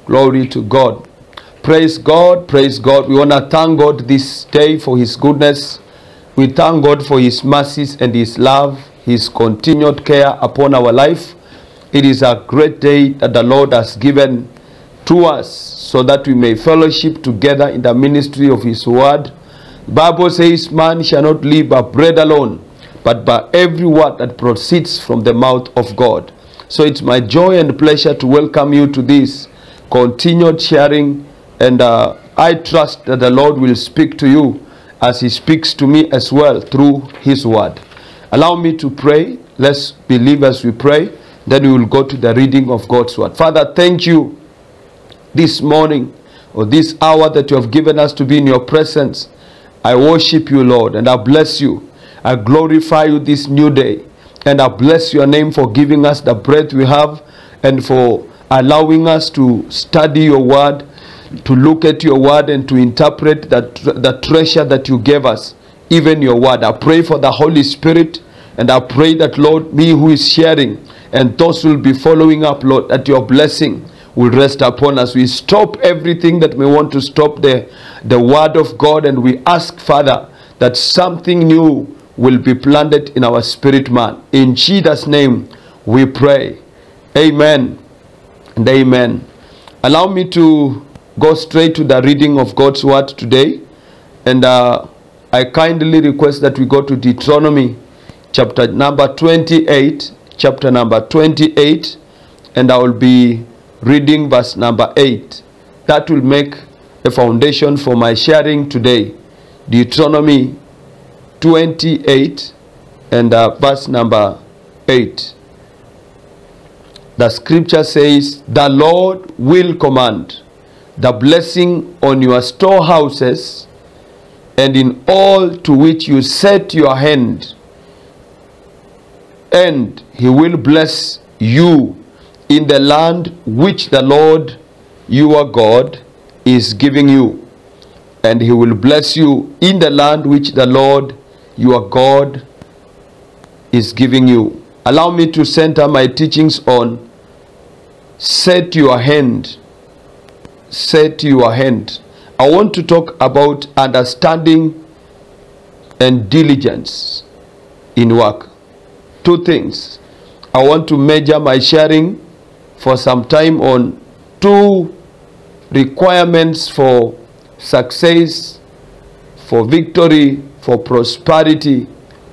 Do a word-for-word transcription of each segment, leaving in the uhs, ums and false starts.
Glory to God. Praise God. Praise God. We want to thank God this day for his goodness. We thank God for his mercies and his love, his continued care upon our life. It is a great day that the Lord has given to us so that we may fellowship together in the ministry of his word. The Bible says, man shall not live by bread alone, but by every word that proceeds from the mouth of God. So it's my joy and pleasure to welcome you to this continued sharing, and uh, I trust that the Lord will speak to you as he speaks to me as well through his word. Allow me to pray. Let's believe as we pray. Then we will go to the reading of God's word. Father, thank you this morning or this hour that you have given us to be in your presence. I worship you, Lord, and I bless you. I glorify you this new day, and I bless your name for giving us the breath we have and for allowing us to study your word, to look at your word and to interpret that the treasure that you gave us, even your word. I pray for the Holy Spirit, and I pray that, Lord, me who is sharing and those who will be following up, Lord, that your blessing will rest upon us. We stop everything that we want to stop the, the word of God, and we ask, Father, that something new will be planted in our spirit man. In Jesus' name we pray. Amen and amen. Allow me to go straight to the reading of God's word today, and uh, I kindly request that we go to Deuteronomy chapter number twenty-eight, chapter number twenty-eight, and I will be reading verse number eight. That will make a foundation for my sharing today. Deuteronomy twenty-eight and uh, verse number eight. The scripture says, the Lord will command the blessing on your storehouses and in all to which you set your hand, and he will bless you in the land which the Lord your God is giving you. And he will bless you in the land which the Lord your God is giving you. Allow me to center my teachings on set your hand. Set your hand. I want to talk about understanding and diligence in work. Two things. I want to measure my sharing for some time on two requirements for success, for victory, for prosperity,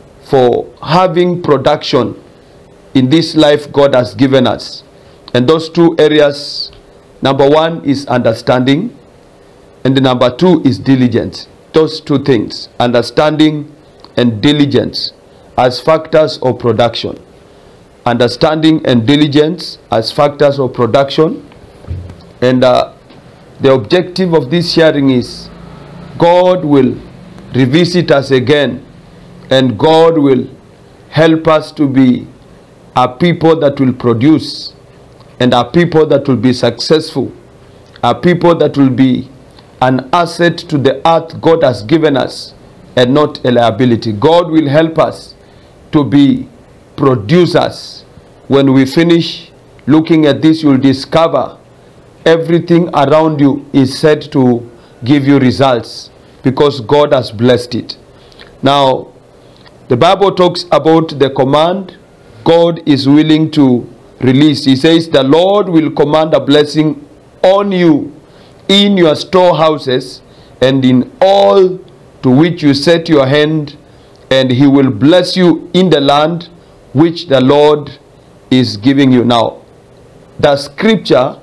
for having production in this life God has given us. And those two areas, number one is understanding, and the number two is diligence. Those two things, understanding and diligence, as factors of production. Understanding and diligence as factors of production. And uh, the objective of this sharing is God will revisit us again, and God will help us to be a people that will produce, and a people that will be successful, a people that will be an asset to the earth God has given us, and not a liability. God will help us to be producers. When we finish looking at this, you'll discover everything around you is set to give you results because God has blessed it. Now, the Bible talks about the command God is willing to release. He says, the Lord will command a blessing on you in your storehouses and in all to which you set your hand, and he will bless you in the land which the Lord is giving you. Now, the scripture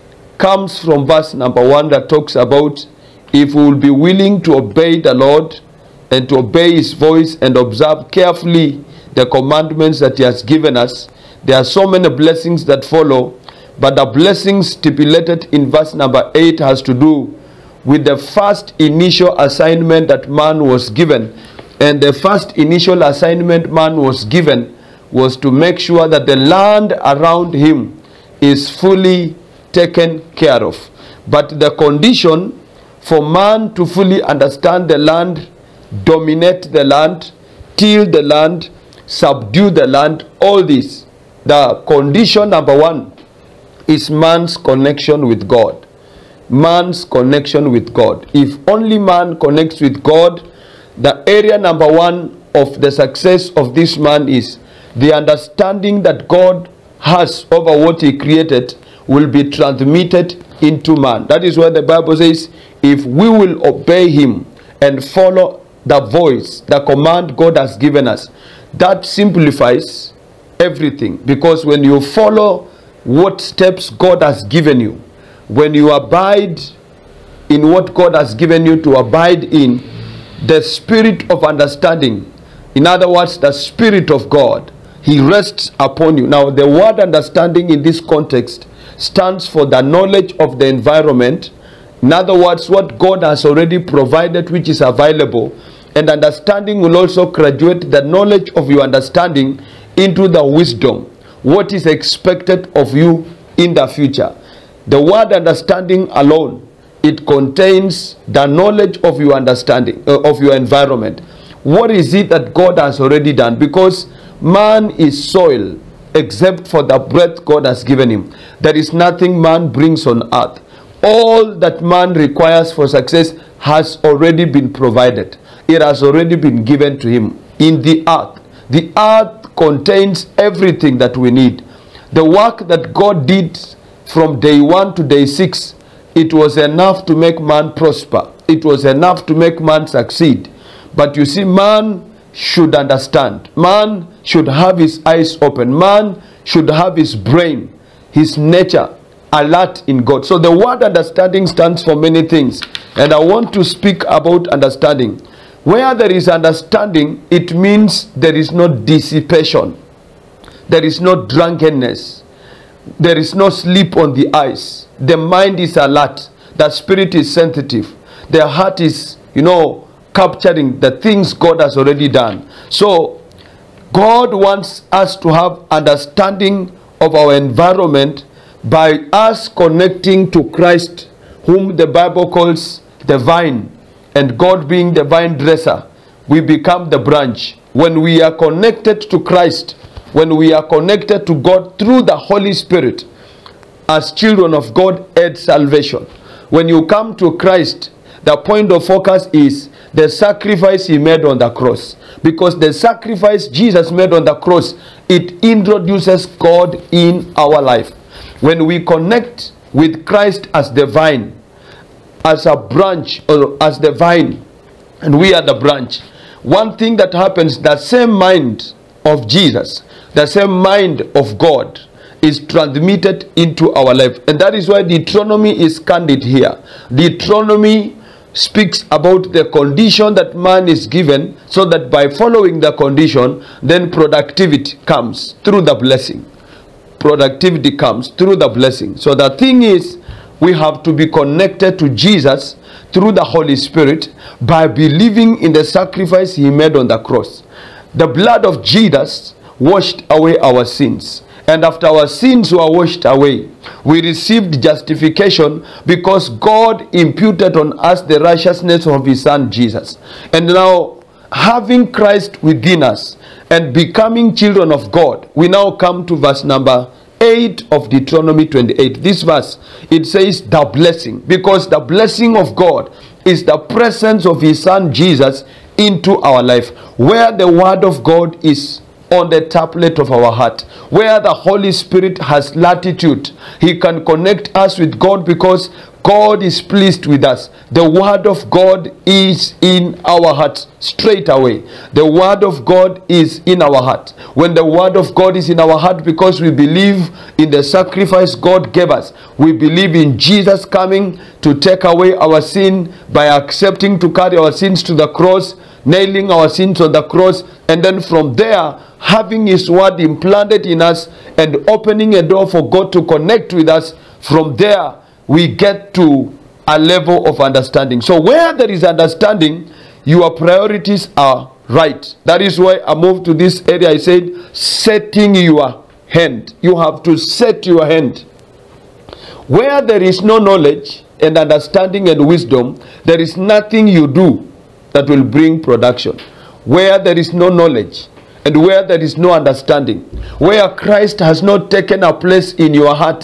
comes from verse number one that talks about if we will be willing to obey the Lord and to obey his voice and observe carefully the commandments that he has given us. There are so many blessings that follow, but the blessing stipulated in verse number eight has to do with the first initial assignment that man was given. And the first initial assignment man was given was to make sure that the land around him is fully taken care of. But the condition for man to fully understand the land, dominate the land, till the land, subdue the land, all this, the condition number one is man's connection with God. Man's connection with God. If only man connects with God, the area number one of the success of this man is the understanding that God has over what he created will be transmitted into man. That is why the Bible says, if we will obey him and follow the voice, the command God has given us, that simplifies everything. Because when you follow what steps God has given you, when you abide in what God has given you to abide in, the spirit of understanding, in other words, the Spirit of God, he rests upon you. Now, the word understanding in this context stands for the knowledge of the environment. In other words, what God has already provided, which is available. And understanding will also graduate the knowledge of your understanding into the wisdom, what is expected of you in the future. The word understanding alone, it contains the knowledge of your understanding, uh, of your environment. What is it that God has already done? Because man is soil, except for the breath God has given him. There is nothing man brings on earth. All that man requires for success has already been provided. It has already been given to him in the earth. The earth contains everything that we need. The work that God did from day one to day six, it was enough to make man prosper. It was enough to make man succeed. But you see, man should understand. Man should have his eyes open. Man should have his brain, his nature alert in God. So the word understanding stands for many things. And I want to speak about understanding. Where there is understanding, it means there is no dissipation. There is no drunkenness. There is no sleep on the eyes. The mind is alert. The spirit is sensitive. The heart is, you know, capturing the things God has already done. So God wants us to have understanding of our environment by us connecting to Christ, whom the Bible calls the vine, and God being the vine dresser, we become the branch. When we are connected to Christ, when we are connected to God through the Holy Spirit, as children of God, add salvation. When you come to Christ, the point of focus is the sacrifice he made on the cross. Because the sacrifice Jesus made on the cross, it introduces God in our life. When we connect with Christ as the vine, as a branch, or as the vine, and we are the branch, one thing that happens, the same mind of Jesus, the same mind of God is transmitted into our life. And that is why Deuteronomy is candid here. Deuteronomy speaks about the condition that man is given, so that by following the condition, then productivity comes through the blessing. Productivity comes through the blessing. So the thing is, we have to be connected to Jesus through the Holy Spirit by believing in the sacrifice he made on the cross. The blood of Jesus washed away our sins. And after our sins were washed away, we received justification because God imputed on us the righteousness of his Son Jesus. And now, having Christ within us and becoming children of God, we now come to verse number eight of Deuteronomy twenty-eight. This verse, it says the blessing, because the blessing of God is the presence of his Son Jesus into our life, where the word of God is on the tablet of our heart, where the Holy Spirit has latitude. He can connect us with God because God is pleased with us. The word of God is in our hearts straight away. The word of God is in our heart. When the word of God is in our heart, because we believe in the sacrifice God gave us, we believe in Jesus coming to take away our sin by accepting to carry our sins to the cross, nailing our sins on the cross, and then from there having his word implanted in us and opening a door for God to connect with us. From there we get to a level of understanding. So where there is understanding, your priorities are right. That is why I moved to this area. I said setting your hand. You have to set your hand. Where there is no knowledge and understanding and wisdom, there is nothing you do that will bring production. Where there is no knowledge and where there is no understanding, where Christ has not taken a place in your heart,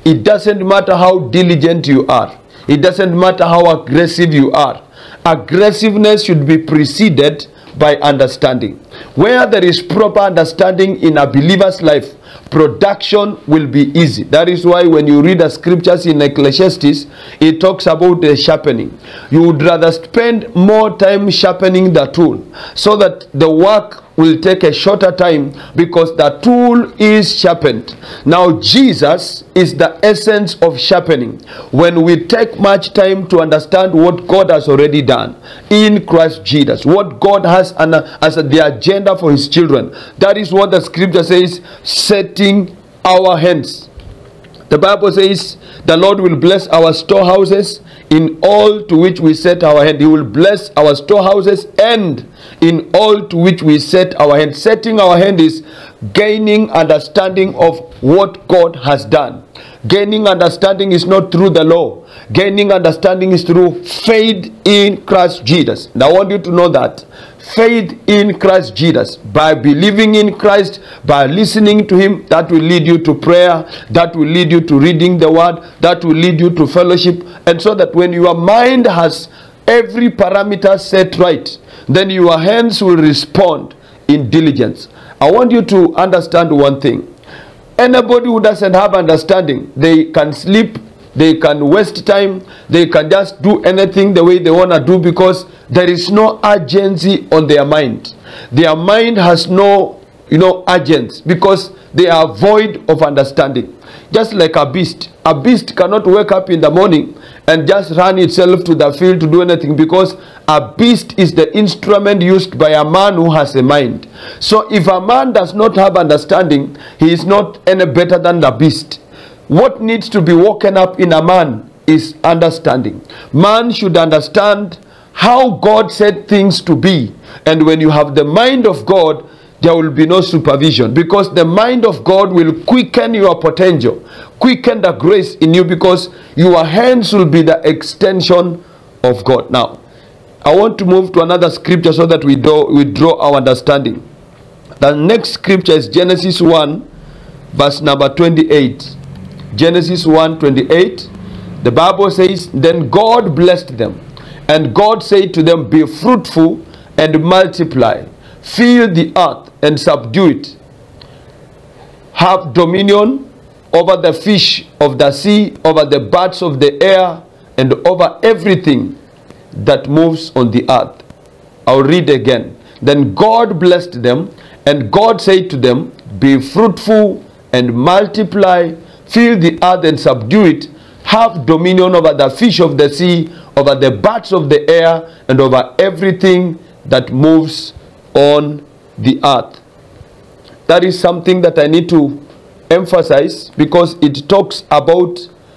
It doesn't matter how diligent you are. It doesn't matter how aggressive you are. Aggressiveness should be preceded by understanding. Where there is proper understanding in a believer's life, production will be easy. That is why when you read the scriptures in Ecclesiastes, it talks about the sharpening. You would rather spend more time sharpening the tool so that the work will take a shorter time because the tool is sharpened. Now Jesus is the essence of sharpening. When we take much time to understand what God has already done in Christ Jesus, what God has an, as the agenda for his children, that is what the scripture says, setting our hands. The Bible says the Lord will bless our storehouses in all to which we set our hand. He will bless our storehouses and in all to which we set our hand. Setting our hand is gaining understanding of what God has done. Gaining understanding is not through the law. Gaining understanding is through faith in Christ Jesus. And I want you to know that faith in Christ Jesus, by believing in Christ, by listening to him, that will lead you to prayer, that will lead you to reading the word, that will lead you to fellowship. And so that when your mind has every parameter set right, then your hands will respond in diligence. I want you to understand one thing. Anybody who doesn't have understanding, they can sleep, they can waste time, they can just do anything the way they want to do because there is no urgency on their mind. Their mind has no, you know, urgency because they are void of understanding. Just like a beast. A beast cannot wake up in the morning and just run itself to the field to do anything because a beast is the instrument used by a man who has a mind. So if a man does not have understanding, he is not any better than the beast. What needs to be woken up in a man is understanding. Man should understand how God said things to be. And when you have the mind of God, there will be no supervision, because the mind of God will quicken your potential, quicken the grace in you, because your hands will be the extension of God. Now, I want to move to another scripture so that we draw, we draw our understanding. The next scripture is Genesis one, verse number twenty-eight. Genesis one, twenty-eight. The Bible says, then God blessed them, and God said to them, be fruitful and multiply, fill the earth and subdue it, have dominion over the fish of the sea, over the birds of the air, and over everything that moves on the earth. I'll read again. Then God blessed them, and God said to them, be fruitful and multiply, fill the earth and subdue it, have dominion over the fish of the sea, over the birds of the air, and over everything that moves on the earth. That is something that I need to emphasize, because it talks about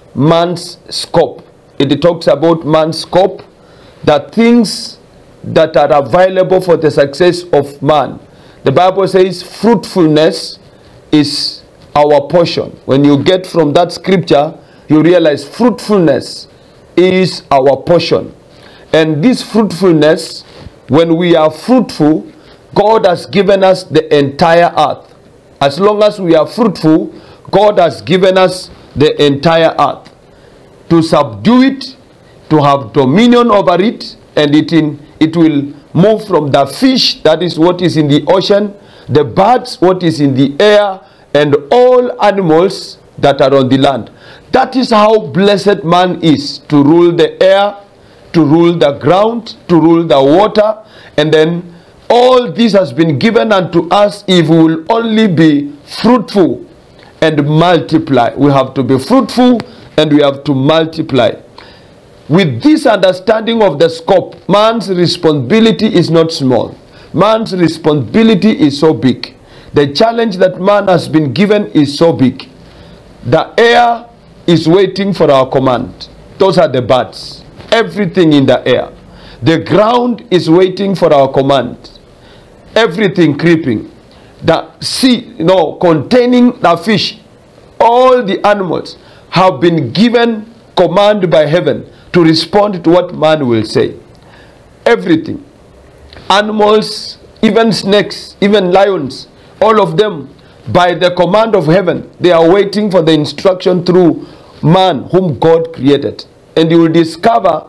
man's scope. It talks about man's scope, the things that are available for the success of man. The Bible says fruitfulness is our portion. When you get from that scripture, you realize fruitfulness is our portion. And this fruitfulness, when we are fruitful, God has given us the entire earth. As long as we are fruitful, God has given us the entire earth. To subdue it, to have dominion over it, and it, in, it will move from the fish, that is what is in the ocean, the birds, what is in the air, and all animals that are on the land. That is how blessed man is, to rule the air, to rule the ground, to rule the water, and then all this has been given unto us if we will only be fruitful and multiply. We have to be fruitful and we have to multiply. With this understanding of the scope, man's responsibility is not small. Man's responsibility is so big. The challenge that man has been given is so big. The air is waiting for our command. Those are the birds. Everything in the air. The ground is waiting for our command. Everything creeping. The sea, you know, containing the fish, all the animals have been given command by heaven to respond to what man will say. Everything. Animals, even snakes, even lions, all of them, by the command of heaven, they are waiting for the instruction through man whom God created. And you will discover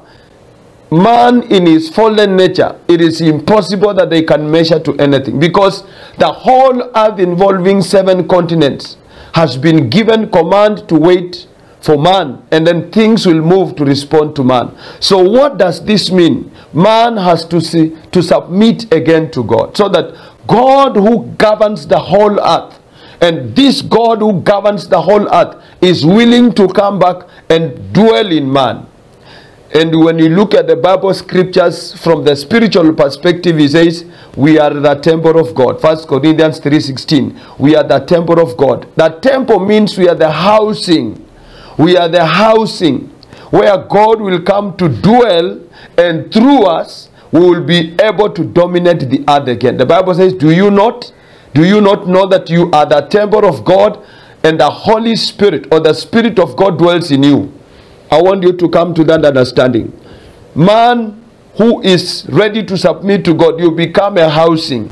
man in his fallen nature, it is impossible that they can measure to anything, because the whole earth involving seven continents has been given command to wait for man, and then things will move to respond to man. So what does this mean? Man has to see, to submit again to God, so that God who governs the whole earth, and this God who governs the whole earth is willing to come back and dwell in man. And when you look at the Bible scriptures from the spiritual perspective, he says, we are the temple of God. First Corinthians three sixteen. We are the temple of God. That temple means we are the housing. We are the housing where God will come to dwell, and through us, we will be able to dominate the earth again. The Bible says, do you not? Do you not know that you are the temple of God, and the Holy Spirit, or the Spirit of God, dwells in you? I want you to come to that understanding. Man who is ready to submit to God, you become a housing.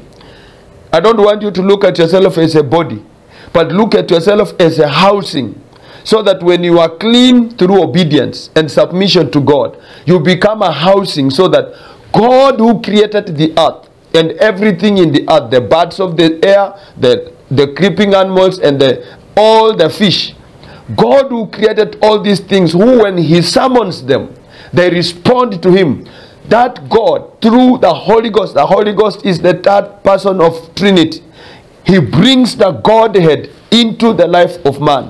I don't want you to look at yourself as a body, but look at yourself as a housing, so that when you are clean through obedience and submission to God, you become a housing, so that God who created the earth and everything in the earth, the birds of the air, the, the creeping animals, and the, all the fish, God who created all these things, who when he summons them, they respond to him. That God, through the Holy Ghost, the Holy Ghost is the third person of Trinity. He brings the Godhead into the life of man.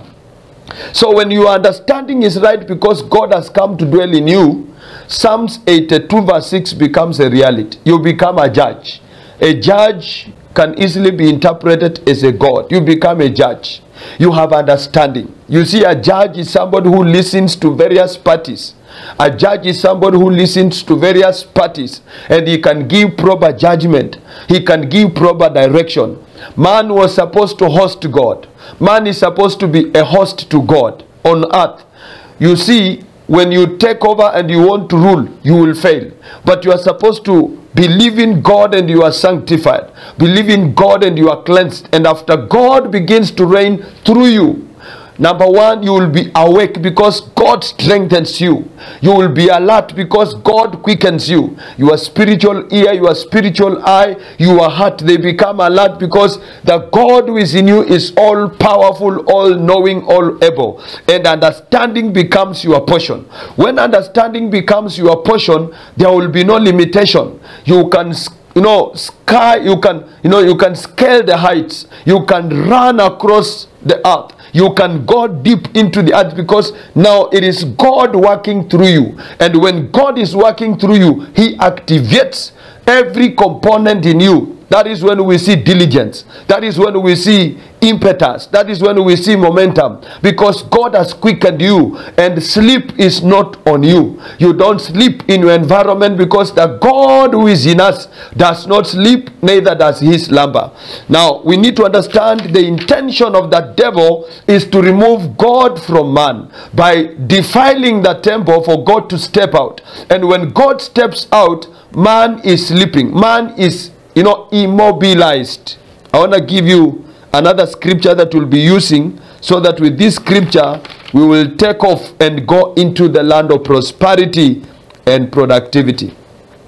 So when your understanding is right, because God has come to dwell in you, Psalms eighty-two verse six becomes a reality. You become a judge. A judge can easily be interpreted as a God. You become a judge. You have understanding. You see, a judge is somebody who listens to various parties. A judge is somebody who listens to various parties, and he can give proper judgment. He can give proper direction. Man was supposed to host God. Man is supposed to be a host to God on earth. You see, when you take over and you want to rule, you will fail. But you are supposed to believe in God and you are sanctified. Believe in God and you are cleansed. And after God begins to reign through you, number one, you will be awake because God strengthens you. You will be alert because God quickens you. Your spiritual ear, your spiritual eye, your heart, they become alert because the God who is in you is all powerful, all knowing, all able. And understanding becomes your portion. When understanding becomes your portion, there will be no limitation. You can You know, sky, you can, you know, you can scale the heights. You can run across the earth. You can go deep into the earth because now it is God working through you. And when God is working through you, he activates every component in you. That is when we see diligence. That is when we see impetus. That is when we see momentum. Because God has quickened you, and sleep is not on you. You don't sleep in your environment because the God who is in us does not sleep, neither does he slumber. Now, we need to understand the intention of the devil is to remove God from man by defiling the temple for God to step out. And when God steps out, man is sleeping. Man is you know, immobilized. I want to give you another scripture that we'll be using, so that with this scripture, we will take off and go into the land of prosperity and productivity.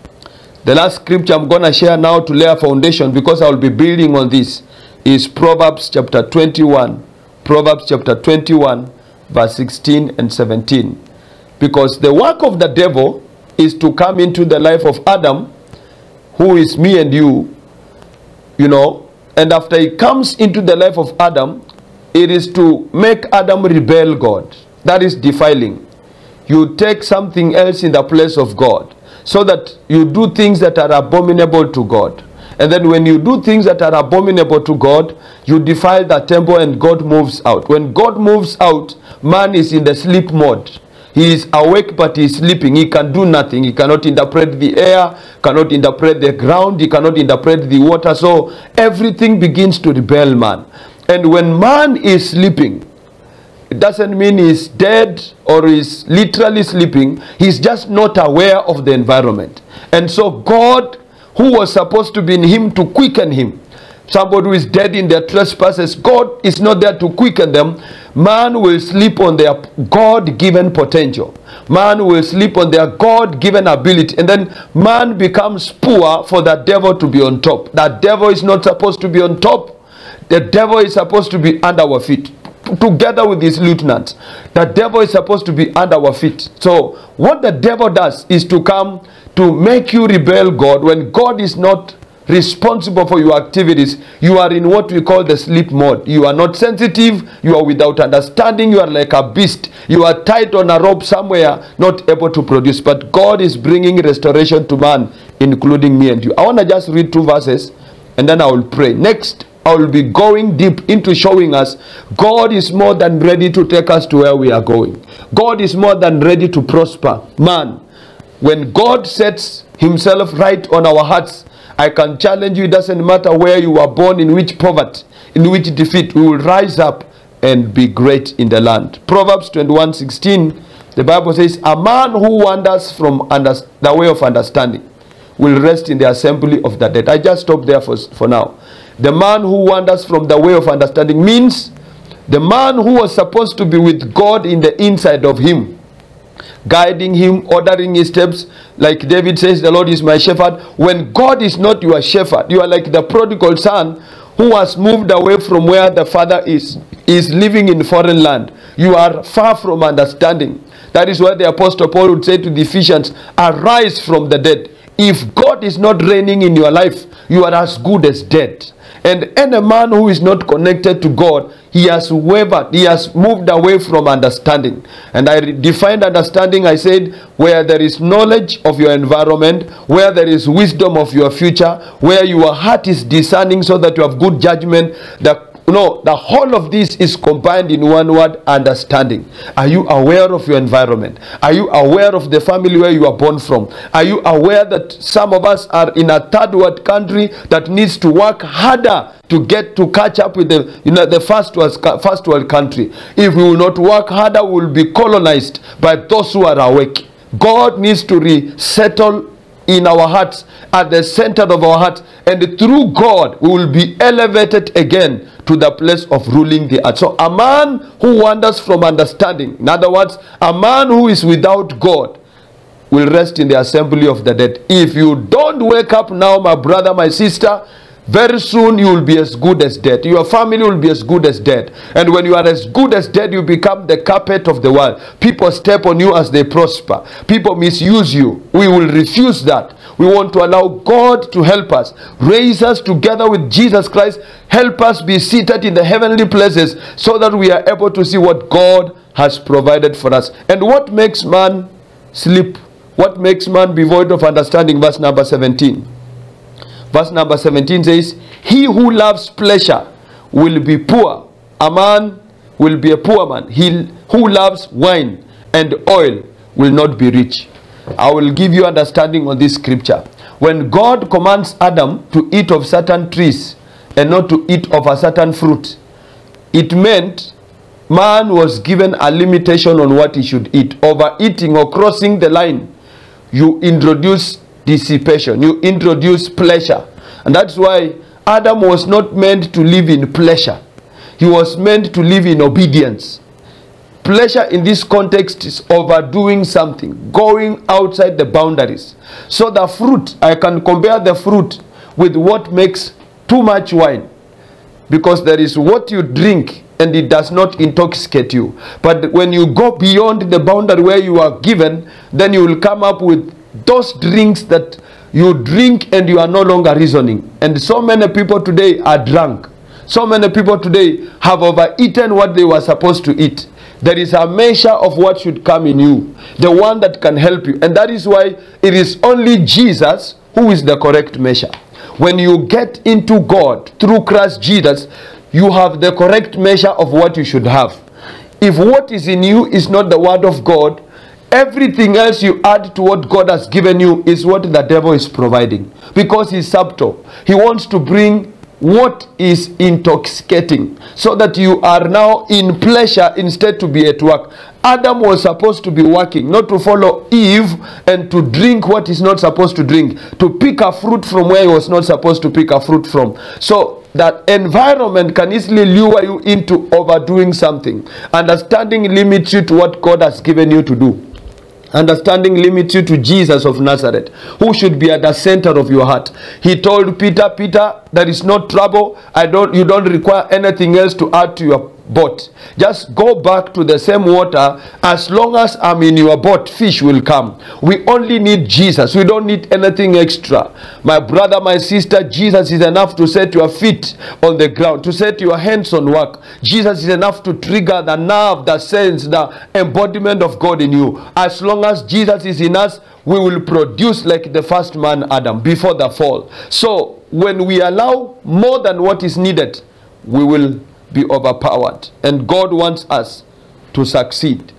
The last scripture I'm going to share now to lay a foundation, because I will be building on this, is Proverbs chapter twenty-one. Proverbs chapter twenty-one, verse sixteen and seventeen. Because the work of the devil is to come into the life of Adam, who is me and you, you know, and after he comes into the life of Adam, it is to make Adam rebel God. That is defiling. You take something else in the place of God, so that you do things that are abominable to God. And then when you do things that are abominable to God, you defile the temple and God moves out. When God moves out, man is in the sleep mode. He is awake, but he is sleeping. He can do nothing. He cannot interpret the air, cannot interpret the ground, he cannot interpret the water. So everything begins to rebel man. And when man is sleeping, it doesn't mean he's dead or he's literally sleeping. He's just not aware of the environment. And so God, who was supposed to be in him to quicken him, somebody who is dead in their trespasses, God is not there to quicken them. man will sleep on their God-given potential. Man will sleep on their God-given ability. And then man becomes poor for the devil to be on top. That devil is not supposed to be on top. The devil is supposed to be under our feet, together with his lieutenants. The devil is supposed to be under our feet. So what the devil does is to come to make you rebel God. When God is not responsible for your activities, you are in what we call the sleep mode. You are not sensitive, you are without understanding, you are like a beast. You are tied on a rope somewhere, not able to produce. But God is bringing restoration to man, including me and you. I want to just read two verses and then I will pray. Next, I will be going deep into showing us God is more than ready to take us to where we are going. God is more than ready to prosper man. When God sets himself right on our hearts, I can challenge you, it doesn't matter where you were born, in which poverty, in which defeat, we will rise up and be great in the land. Proverbs twenty-one sixteen, the Bible says, a man who wanders from under, the way of understanding will rest in the assembly of the dead. I just stop there for, for now. The man who wanders from the way of understanding means the man who was supposed to be with God in the inside of him, guiding him, ordering his steps. Like David says, the Lord is my shepherd. When God is not your shepherd, you are like the prodigal son who has moved away from where the father is, is living in foreign land. You are far from understanding. That is why the Apostle Paul would say to the Ephesians, arise from the dead. If God is not reigning in your life, you are as good as dead. And any man who is not connected to God, he has wavered, he has moved away from understanding. And I defined understanding, I said, where there is knowledge of your environment, where there is wisdom of your future, where your heart is discerning so that you have good judgment. The No, the whole of this is combined in one word, understanding. Are you aware of your environment? Are you aware of the family where you are born from? Are you aware that some of us are in a third world country that needs to work harder to get to catch up with the, you know, the first world, first world country? If we will not work harder, we will be colonized by those who are awake. God needs to resettle in our hearts, at the center of our hearts, and through God we will be elevated again to the place of ruling the earth. So a man who wanders from understanding, in other words, a man who is without God, will rest in the assembly of the dead. If you don't wake up now, my brother, my sister, very soon you will be as good as dead. Your family will be as good as dead. And when you are as good as dead, you become the carpet of the world. People step on you as they prosper. People misuse you. We will refuse that. We want to allow God to help us, raise us together with Jesus Christ, help us be seated in the heavenly places so that we are able to see what God has provided for us. And what makes man sleep? What makes man be void of understanding? Verse number seventeen. Verse number seventeen says, he who loves pleasure will be poor. A man will be a poor man. He who loves wine and oil will not be rich. I will give you understanding on this scripture. When God commands Adam to eat of certain trees and not to eat of a certain fruit, it meant man was given a limitation on what he should eat. Overeating or crossing the line, you introduce dissipation, you introduce pleasure. And that's why Adam was not meant to live in pleasure. He was meant to live in obedience. Pleasure in this context is overdoing something, going outside the boundaries. So the fruit, I can compare the fruit with what makes too much wine. Because there is what you drink and it does not intoxicate you. But when you go beyond the boundary where you are given, then you will come up with those drinks that you drink and you are no longer reasoning. And so many people today are drunk. So many people today have overeaten what they were supposed to eat. There is a measure of what should come in you, the one that can help you. And that is why it is only Jesus who is the correct measure. When you get into God through Christ Jesus, you have the correct measure of what you should have. If what is in you is not the word of God, everything else you add to what God has given you is what the devil is providing. Because he's subtle. He wants to bring what is intoxicating so that you are now in pleasure instead to be at work. Adam was supposed to be working, not to follow Eve and to drink what he's not supposed to drink, to pick a fruit from where he was not supposed to pick a fruit from. So that environment can easily lure you into overdoing something. Understanding limits you to what God has given you to do. Understanding limits you to Jesus of Nazareth, who should be at the center of your heart. He told Peter, Peter, there is no trouble. I don't, you don't require anything else to add to your boat. Just go back to the same water. As long as I'm in your boat, fish will come. We only need Jesus. We don't need anything extra. My brother, my sister, Jesus is enough to set your feet on the ground, to set your hands on work. Jesus is enough to trigger the nerve, the sense, the embodiment of God in you. As long as Jesus is in us, we will produce like the first man Adam before the fall. So when we allow more than what is needed, we will be overpowered, and God wants us to succeed.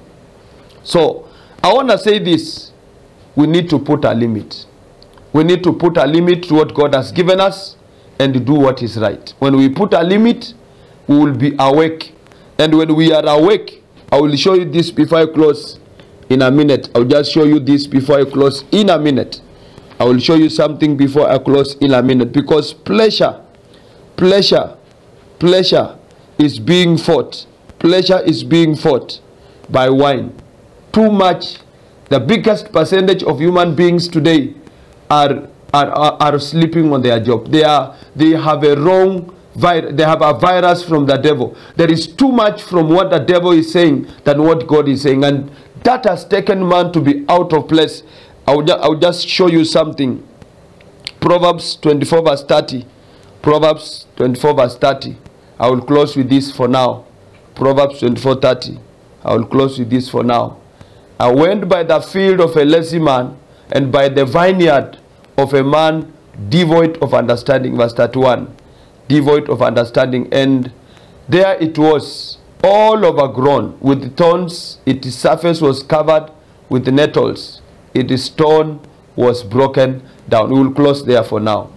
So I want to say this: we need to put a limit. We need to put a limit to what God has given us and do what is right. When we put a limit, we will be awake, and when we are awake, I will show you this before I close in a minute. I'll just show you this before I close in a minute. I will show you something before I close in a minute, because pleasure, pleasure, pleasure is being fought. Pleasure is being fought by wine. Too much. The biggest percentage of human beings today are are, are, are sleeping on their job. They are they have a wrong virus. They have a virus from the devil. There is too much from what the devil is saying than what God is saying, and that has taken man to be out of place. I will, I will just show you something. Proverbs twenty-four verse thirty. Proverbs twenty-four verse thirty. I will close with this for now. Proverbs twenty-four thirty. I will close with this for now. I went by the field of a lazy man, and by the vineyard of a man devoid of understanding. Verse thirty-one. Devoid of understanding. And there it was, all overgrown with thorns. Its surface was covered with nettles. Its stone was broken down. We will close there for now.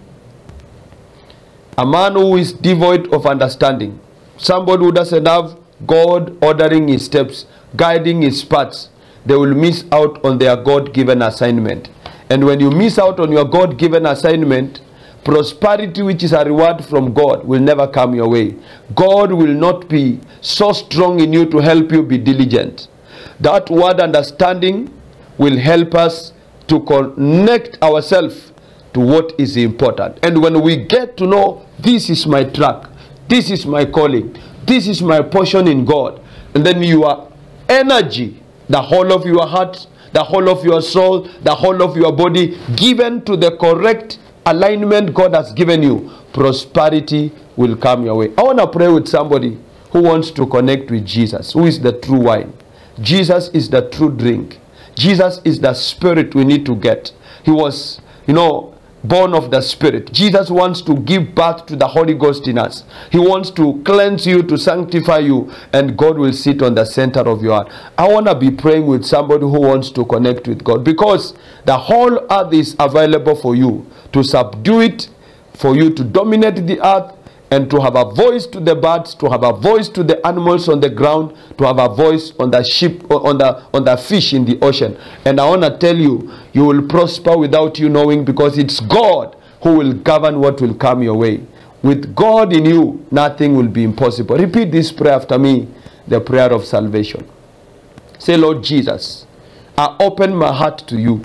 A man who is devoid of understanding, somebody who doesn't have God ordering his steps, guiding his paths, they will miss out on their God-given assignment. And when you miss out on your God-given assignment, prosperity, which is a reward from God, will never come your way. God will not be so strong in you to help you be diligent. That word understanding will help us to connect ourselves to what is important. And when we get to know, this is my track, this is my calling, this is my portion in God, and then your energy, the whole of your heart, the whole of your soul, the whole of your body, given to the correct alignment God has given you, prosperity will come your way. I want to pray with somebody who wants to connect with Jesus, who is the true wine. Jesus is the true drink. Jesus is the spirit we need to get. He was, you know, born of the Spirit. Jesus wants to give birth to the Holy Ghost in us. He wants to cleanse you, to sanctify you, and God will sit on the center of your heart. I want to be praying with somebody who wants to connect with God, because the whole earth is available for you to subdue it, for you to dominate the earth, and to have a voice to the birds, to have a voice to the animals on the ground, to have a voice on the ship, on the on the fish in the ocean. And I want to tell you, you will prosper without you knowing, because it's God who will govern what will come your way. With God in you, nothing will be impossible. Repeat this prayer after me, the prayer of salvation. Say, Lord Jesus, I open my heart to you.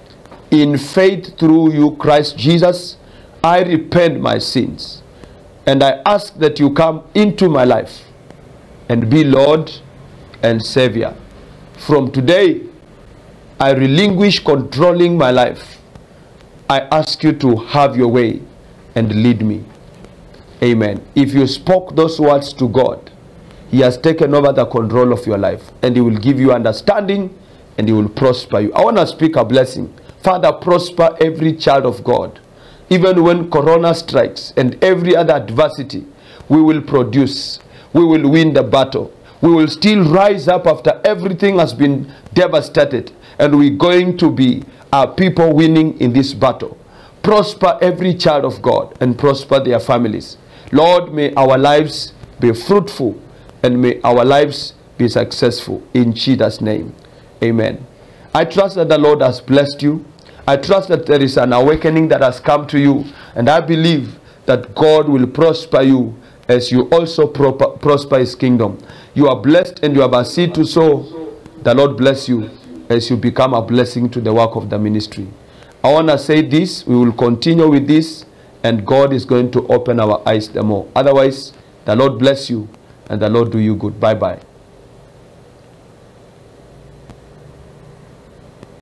In faith through you, Christ Jesus, I repent my sins. And I ask that you come into my life and be Lord and Savior. From today, I relinquish controlling my life. I ask you to have your way and lead me. Amen. If you spoke those words to God, He has taken over the control of your life, and He will give you understanding, and He will prosper you. I want to speak a blessing. Father, prosper every child of God. Even when Corona strikes and every other adversity, we will produce. We will win the battle. We will still rise up after everything has been devastated. And we're going to be uh, people winning in this battle. Prosper every child of God and prosper their families. Lord, may our lives be fruitful and may our lives be successful. In Jesus' name, amen. I trust that the Lord has blessed you. I trust that there is an awakening that has come to you, and I believe that God will prosper you as you also pro- prosper his kingdom. You are blessed and you have a seed to sow. The Lord bless you as you become a blessing to the work of the ministry. I want to say this, we will continue with this, and God is going to open our eyes the more. Otherwise, the Lord bless you and the Lord do you good. Bye-bye.